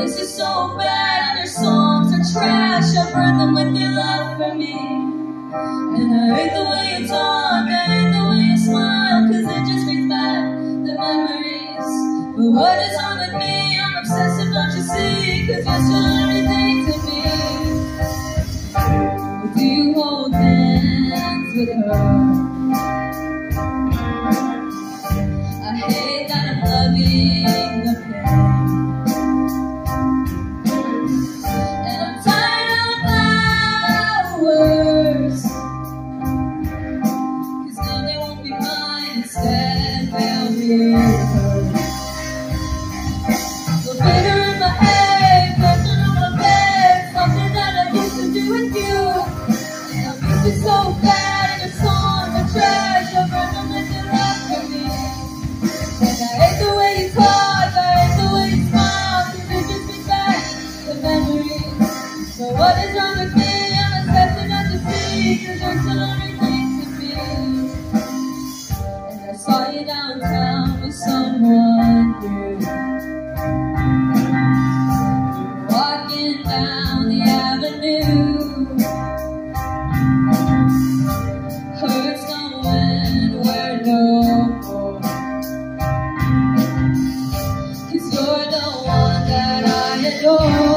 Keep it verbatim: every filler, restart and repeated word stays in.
voice is so bad and your songs are trash. I burn them with your love for me. And I hate the way you talk, I hate the way you smile, cause it just brings back the memories. But what is wrong with me? I'm obsessive, don't you see? Cause you're still everything to me. But do you hold hands with her? I hate that I'm loving the pain. And I'm tired of flowers, cause now they won't be mine, instead they'll be hers. So bitter in my head, question on my bed, something that I used to do with you. And I miss you so bad, and your songs are trash. I burn them with your love for me. And I hate the way you talk, I hate the way you smile, cause it just brings back the memories. So what is wrong with me? I'm obsessed not to see, cause you're still everything to me. And I saw you downtown with someone new, walking down the avenue. Hurts knowing we're no more, cause you're the one that I adore.